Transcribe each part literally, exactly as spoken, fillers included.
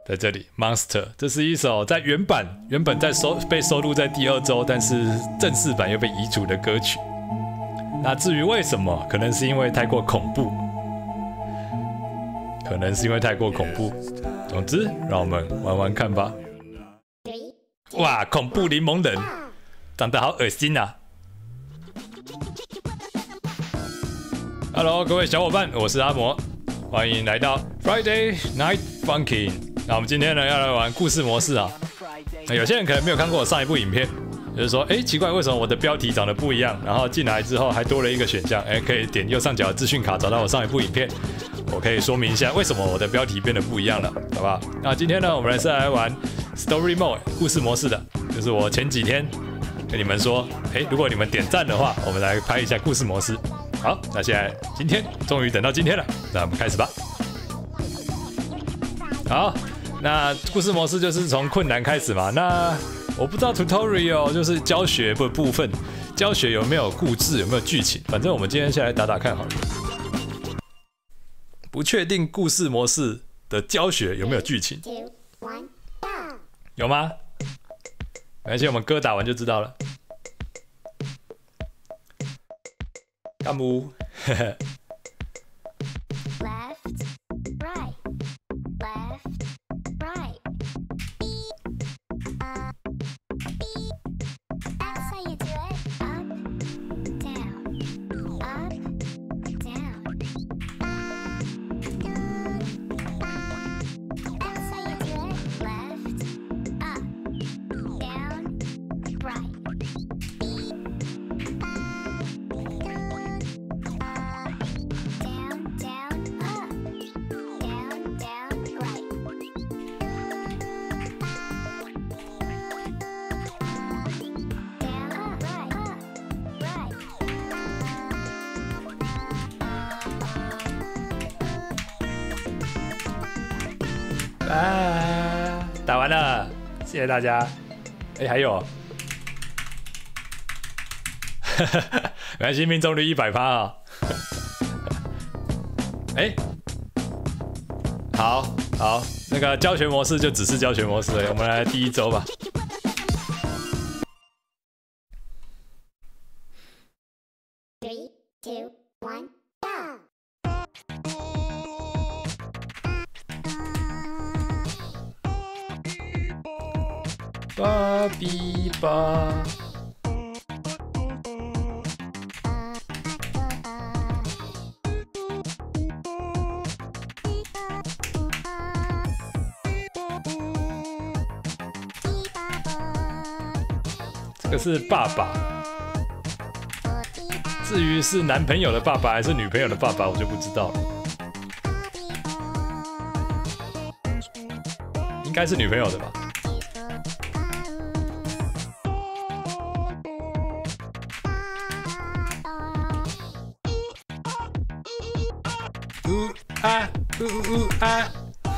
在这里 ，Monster， 这是一首在原版原本在收被收录在第二周，但是正式版又被移除的歌曲。那至于为什么，可能是因为太过恐怖，可能是因为太过恐怖。总之，让我们玩玩看吧。哇，恐怖柠檬人，长得好恶心啊！ Hello， 各位小伙伴，我是阿魔，欢迎来到 Friday Night Funkin'。那我们今天呢要来玩故事模式啊。那有些人可能没有看过我上一部影片，就是说，哎，奇怪，为什么我的标题长得不一样？然后进来之后还多了一个选项，哎，可以点右上角的资讯卡找到我上一部影片。我可以说明一下为什么我的标题变得不一样了，好不好？那今天呢，我们来是来玩 Story Mode 故事模式的，就是我前几天跟你们说，哎，如果你们点赞的话，我们来拍一下故事模式。 好，那现在今天终于等到今天了，那我们开始吧。好，那故事模式就是从困难开始嘛。那我不知道 tutorial 就是教学的部分，教学有没有故事，有没有剧情？反正我们今天先来打打看好了。不确定故事模式的教学有没有剧情？有吗？没关系，我们歌打完就知道了。 干木，呵呵。啊！打完了，谢谢大家。哎、欸，还有，没关系，命中率一百趴啊。哎，好好，那个教学模式就只是教学模式而已。我们来第一周吧。 Three, two, one, go! 芭比吧，这个是爸爸。至于是男朋友的爸爸还是女朋友的爸爸，我就不知道了。应该是女朋友的吧。 呜啊呜呜啊！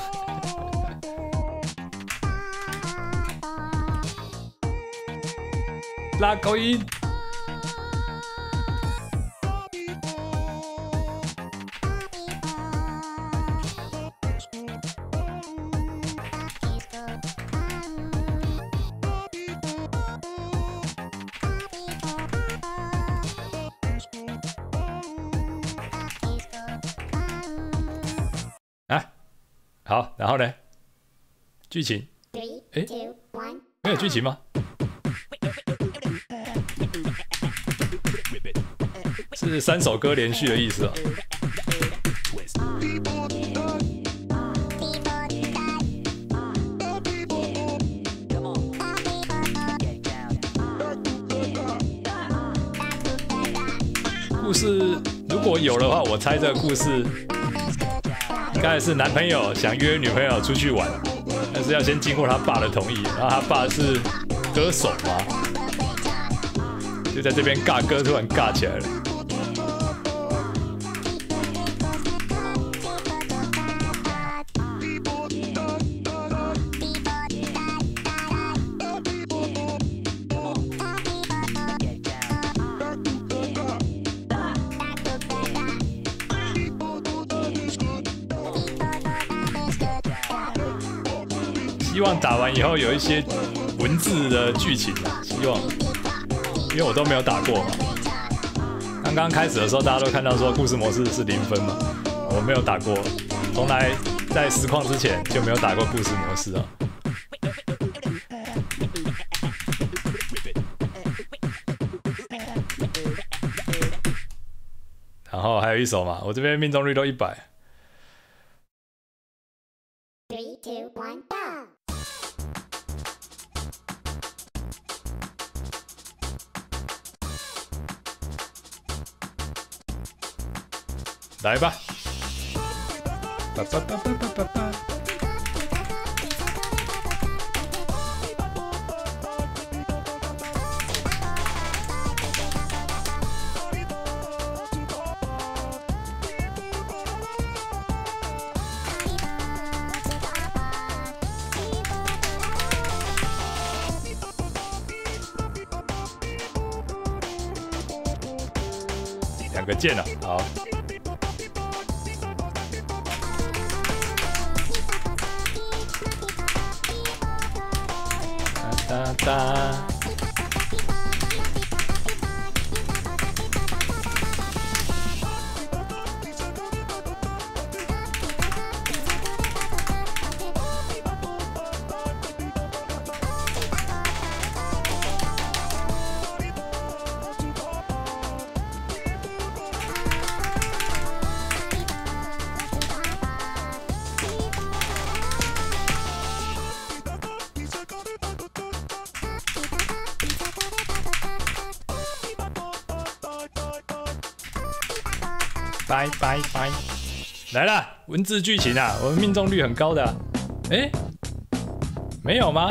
拉高音。啊，好，然后呢？剧情？哎，没有剧情吗？是三首歌连续的意思啊。故事如果有的话，我猜这个故事。 应该是男朋友想约女朋友出去玩，但是要先经过他爸的同意。然后他爸是歌手嘛，就在这边尬歌，突然尬起来了。 希望打完以后有一些文字的剧情啊，希望，因为我都没有打过嘛。刚刚开始的时候，大家都看到说故事模式是零分嘛，我没有打过，从来在实况之前就没有打过故事模式啊。然后还有一手嘛，我这边命中率都一百。 Three, two, one, go! 来吧！叭叭叭叭叭叭叭。两个键了，好。哒哒。拜拜拜！来了，文字剧情啊，我们命中率很高的、啊。哎、欸，没有吗？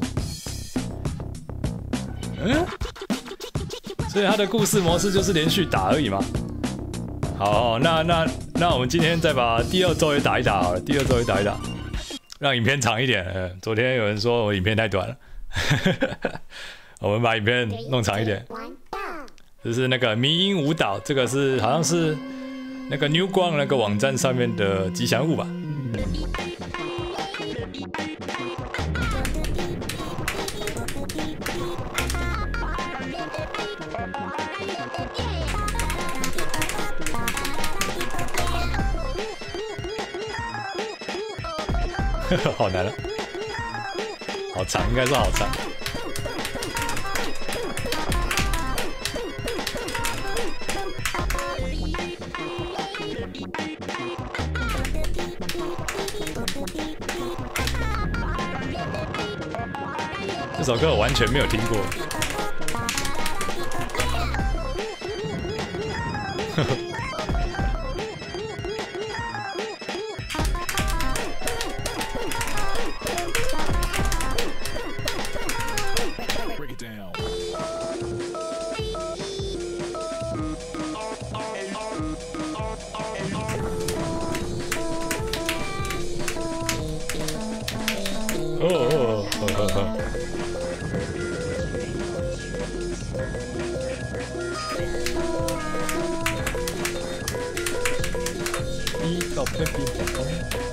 嗯，所以它的故事模式就是连续打而已嘛。好，那那那我们今天再把第二周也打一打好了，第二周也打一打，让影片长一点。呃，昨天有人说我影片太短了，我们把影片弄长一点。这是那个迷音舞蹈，这个是好像是。那个 New 光那个网站上面的吉祥物吧。好难了，好长，应该是好长。这首歌我完全没有听过。哦哦哦哦哦！一到喷鼻孔。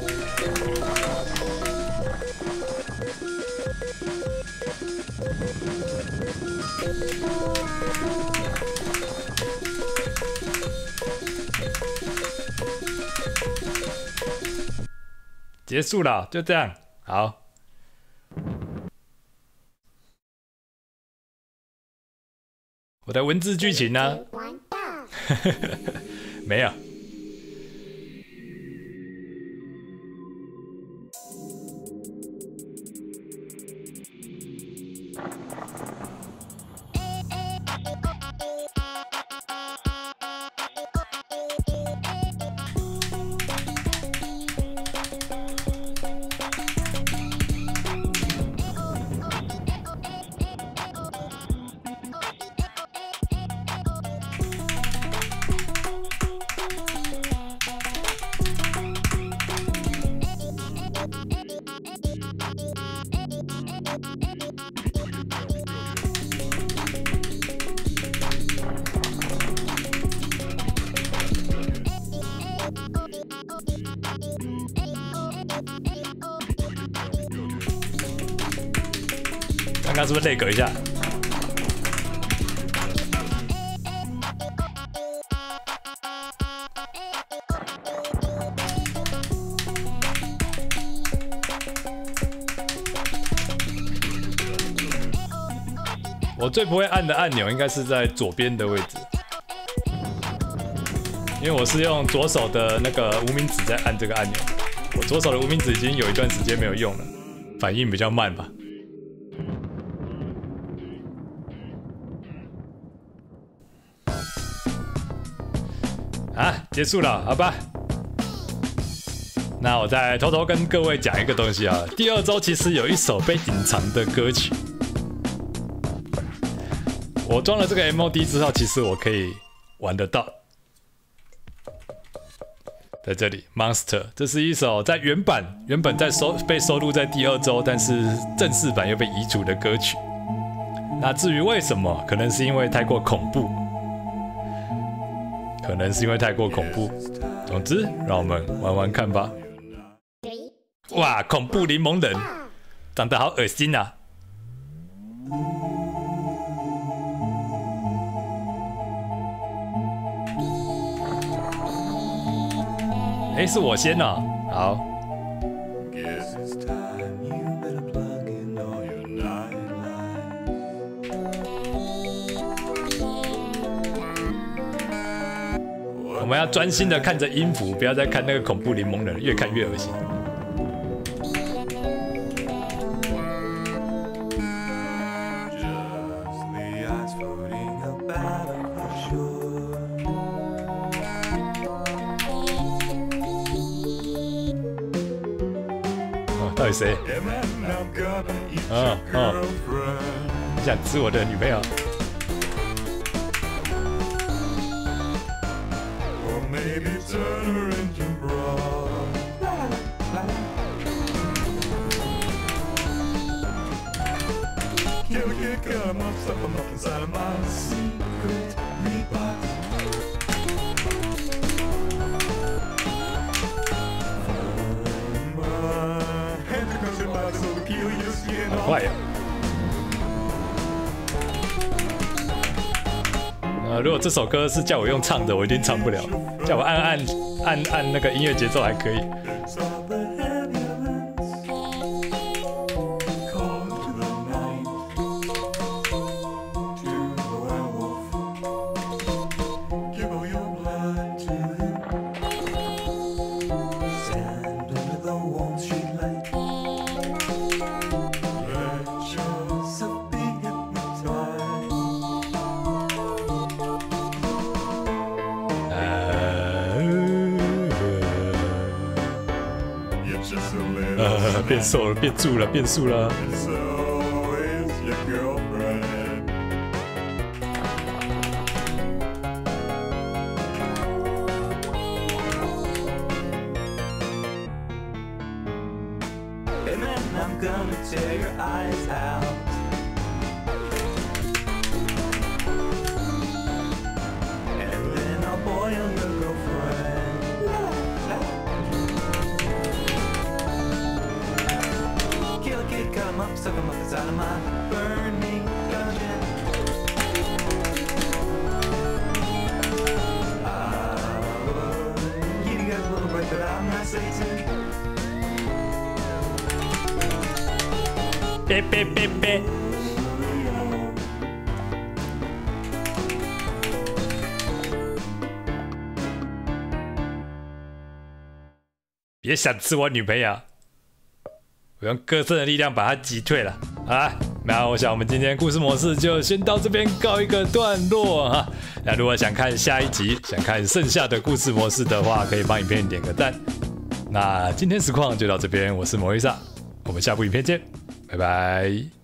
结束了，就这样，好。我的文字剧情呢？没有。 刚刚是不是 lag 一下？我最不会按的按钮应该是在左边的位置，因为我是用左手的那个无名指在按这个按钮。我左手的无名指已经有一段时间没有用了，反应比较慢吧。啊，结束了，好吧。那我再偷偷跟各位讲一个东西啊，第二周其实有一首被隐藏的歌曲。我装了这个 M O D 之后，其实我可以玩得到。在这里 ，Monster， 这是一首在原版原本在收被收录在第二周，但是正式版又被移除的歌曲。那至于为什么，可能是因为太过恐怖，可能是因为太过恐怖。总之，让我们玩玩看吧。哇，恐怖柠檬人，长得好恶心啊！哎，是我先哦，好。我们要专心的看着音符，不要再看那个恐怖柠檬人，越看越恶心。到底谁？嗯嗯，你想吃我的女朋友？好快呀！呃，如果这首歌是叫我用唱的，我一定唱不了。叫我按按按按那个音乐节奏还可以。呃，变瘦了，变住了，变速了。Come up, suck 'em up inside of my burning dungeon. I would give you guys a little break, but I'm not Satan. 别别别别！别想吃我女朋友！我用歌声的力量把它击退了。好啦，那我想我们今天故事模式就先到这边告一个段落哈。那如果想看下一集，想看剩下的故事模式的话，可以帮影片点个赞。那今天实况就到这边，我是魔芋萨，我们下部影片见，拜拜。